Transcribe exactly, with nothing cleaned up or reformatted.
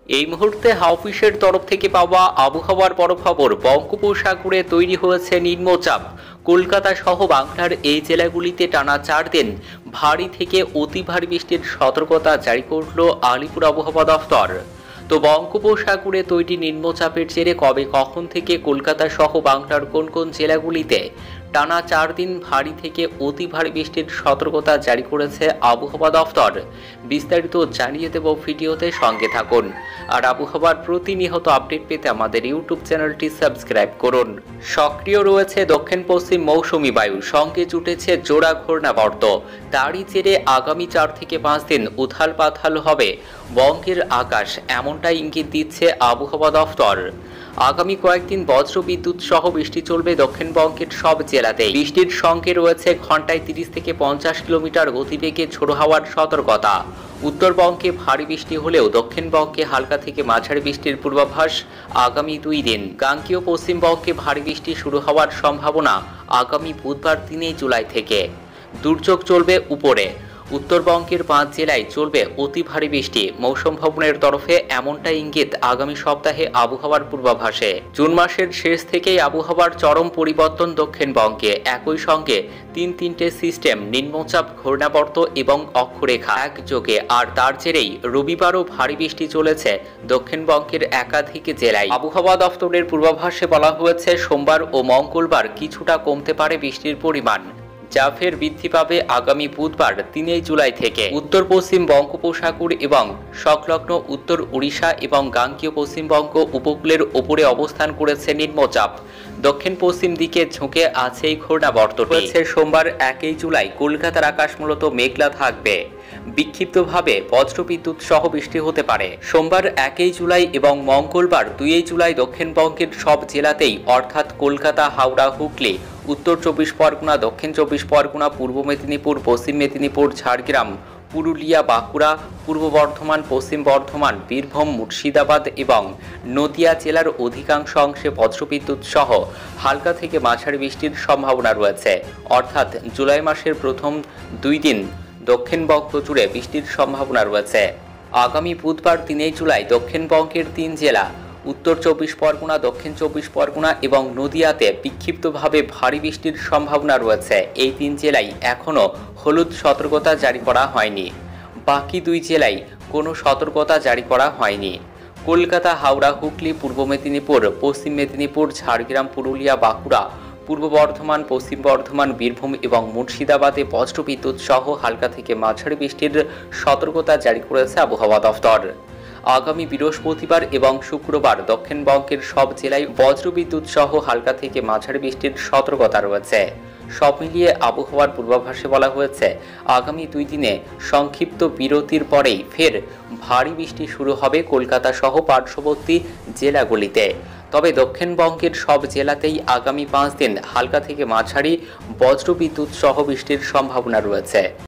এই মুহূর্তে হাওফিসের তরফ থেকে পাওয়া আবহাওয়ার বড় খবর, বঙ্গোপসাগরে তৈরি হয়েছে নিম্নচাপ। কলকাতা সহ বাংলার এই জেলাগুলিতে টানা চার দিন ভারী থেকে অতি ভারী বৃষ্টির সতর্কতা জারি করল আলিপুর আবহাওয়া দফতর। তো বঙ্গোপসাগরে তৈরি নিম্নচাপের জেরে কবে কখন থেকে কলকাতা সহ বাংলার কোন কোন জেলাগুলিতে টানা চার দিন ভারী থেকে অতি ভারী বৃষ্টির সতর্কতা জারি করেছে আবহাওয়া দফতর, বিস্তারিত জানিয়ে দেব ভিডিওতে, সঙ্গে থাকুন। আর আবহাওয়ার প্রতিনিয়ত আপডেট পেতে আমাদের ইউটিউব চ্যানেলটি সাবস্ক্রাইব করুন। সক্রিয় রয়েছে দক্ষিণ পশ্চিম মৌসুমি বায়ু, সঙ্গে জুটেছে জোড়া ঘূর্ণাবর্ত। তারই জেরে আগামী চার থেকে পাঁচ দিন উথাল পাথাল হবে বঙ্গের আকাশ, এমনটাই ইঙ্গিত দিচ্ছে আবহাওয়া দফতর। আগামী কয়েকদিন বজ্র বিদ্যুৎ সহ বৃষ্টি চলবে দক্ষিণবঙ্গের সব জেলাতেই। বৃষ্টির সঙ্গে রয়েছে ঘন্টায় তিরিশ থেকে পঞ্চাশ কিলোমিটার গতিবেগে ঝোড়ো হাওয়ার সতর্কতা। উত্তরবঙ্গে ভারী বৃষ্টি হলেও দক্ষিণবঙ্গে হালকা থেকে মাঝারি বৃষ্টির পূর্বাভাস আগামী দুই দিন। গাঙ্গেয় পশ্চিমবঙ্গে ভারী বৃষ্টি শুরু হওয়ার সম্ভাবনা আগামী বুধবার তিনই জুলাই থেকে। দুর্যোগ চলবে উপরে। উত্তরবঙ্গের পাঁচ জেলায় চলবে অতি ভারী বৃষ্টি। মৌসুম ভবনের তরফে এমনটা ইঙ্গিত আগামী সপ্তাহে আবহাওয়ার পূর্বাভাসে। জুন মাসের শেষ থেকেই আবহাওয়ার চরম পরিবর্তন দক্ষিণবঙ্গে। একই সঙ্গে তিন তিনটে সিস্টেম, নিম্নচাপ, ঘূর্ণাবর্ত এবং অক্ষরেখা একযোগে, আর তার জেরেই রবিবারও ভারী বৃষ্টি চলেছে দক্ষিণবঙ্গের একাধিক জেলায়। আবহাওয়া দফতরের পূর্বাভাসে বলা হয়েছে সোমবার ও মঙ্গলবার কিছুটা কমতে পারে বৃষ্টির পরিমাণ, যা ফের বৃদ্ধি পাবে আগামী বুধবার তিনই জুলাই থেকে। উত্তর পশ্চিম বঙ্গোপসাগর এবং সংলগ্ন উত্তর উড়িষ্যা এবং গাঙ্গেয় পশ্চিমবঙ্গ উপকূলের ওপরে অবস্থান করেছে নিম্নচাপ। দক্ষিণ পশ্চিম দিকে ঝুঁকে আছে এই ঘূর্ণাবর্তটি। সোমবার একই জুলাই কলকাতার আকাশ মূলত মেঘলা থাকবে। বিক্ষিপ্তভাবে বজ্রবিদ্যুৎ সহ বৃষ্টি হতে পারে। সোমবার একই জুলাই এবং মঙ্গলবার দুই জুলাই দক্ষিণবঙ্গের সব জেলাতেই, অর্থাৎ কলকাতা, হাওড়া, হুগলি, উত্তর চব্বিশ পরগনা, দক্ষিণ চব্বিশ পরগনা, পূর্ব মেদিনীপুর, পশ্চিম মেদিনীপুর, ঝাড়গ্রাম, পুরুলিয়া, বাঁকুড়া, পূর্ব বর্ধমান, পশ্চিম বর্ধমান, বীরভূম, মুর্শিদাবাদ এবং নদিয়া জেলার অধিকাংশ অংশে বজ্রবিদ্যুৎ সহ হালকা থেকে মাঝারি বৃষ্টির সম্ভাবনা রয়েছে। অর্থাৎ জুলাই মাসের প্রথম দুই দিন দক্ষিণবঙ্গ জুড়ে বৃষ্টির সম্ভাবনা রয়েছে। আগামী বুধবার তিনই জুলাই দক্ষিণবঙ্গের তিন জেলা, উত্তর চব্বিশ পরগনা, দক্ষিণ চব্বিশ পরগনা এবং নদিয়াতে বিক্ষিপ্তভাবে ভারী বৃষ্টির সম্ভাবনা রয়েছে। এই তিন জেলায় এখনও হলুদ সতর্কতা জারি করা হয়নি। বাকি দুই জেলায় কোনো সতর্কতা জারি করা হয়নি। কলকাতা, হাওড়া, হুগলি, পূর্ব মেদিনীপুর, পশ্চিম মেদিনীপুর, ঝাড়গ্রাম, পুরুলিয়া, বাঁকুড়া, পূর্ব বর্ধমান, পশ্চিম বর্ধমান, বীরভূম এবং মুর্শিদাবাদে বজ্রবিদ্যুৎ সহ হালকা থেকে মাঝারি বৃষ্টির সতর্কতা জারি করেছে আবহাওয়া দফতর। আগামী বৃহস্পতিবার এবং শুক্রবার দক্ষিণবঙ্গের সব জেলায় বজ্রবিদ্যুৎ সহ হালকা থেকে মাঝারি বৃষ্টির সতর্কতা রয়েছে। সব মিলিয়ে আবহাওয়ার পূর্বাভাসে বলা হয়েছে আগামী দুই দিনে সংক্ষিপ্ত বিরতির পরেই ফের ভারী বৃষ্টি শুরু হবে কলকাতা সহ পার্শ্ববর্তী জেলাগুলিতে। তবে দক্ষিণবঙ্গের সব জেলাতেই আগামী পাঁচ দিন হালকা থেকে মাঝারি বজ্রবিদ্যুৎ সহ বৃষ্টির সম্ভাবনা রয়েছে।